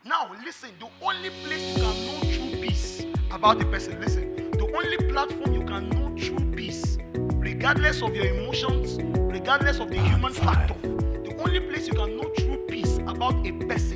Now, listen, the only place you can know true peace about a person, listen, the only platform you can know true peace, regardless of your emotions, regardless of the human factor, the only place you can know true peace about a person